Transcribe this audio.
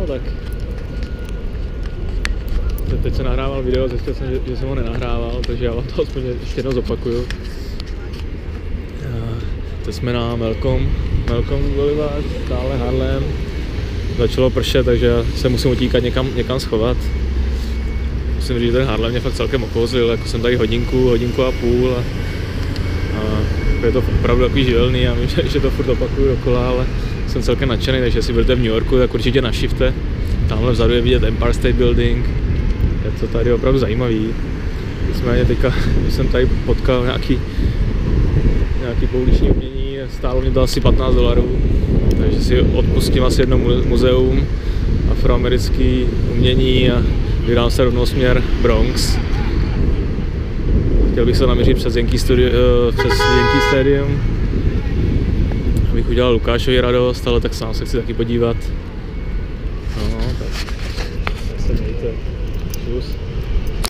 No tak. Teď jsem nahrával video, zjistil jsem, že jsem ho nenahrával, takže já vám to aspoň ještě jednou zopakuju. Teď jsme na Malcolm Boulevard, stále Harlem. Začalo pršet, takže se musím utíkat někam schovat. Musím říct, že ten Harlem mě fakt celkem okouzlil, jako jsem tady hodinku a půl a je to opravdu takový živelný a vím, že to furt opakuju dokola, ale jsem celkem nadšený, takže jestli budete v New Yorku, tak určitě navštivte. Tamhle vzadu je vidět Empire State Building, je to tady opravdu zajímavý. Nicméně teďka, když jsem tady potkal nějaký pouliční umění, stálo mě to asi $15, takže si odpustím asi jedno muzeum afroamerický umění a vydám se rovnou směr Bronx. Chtěl bych se namířit přes Yankee Stadium, abych udělal Lukášovi radost, ale tak sám se chci taky podívat. No, tak se mějte. Čus.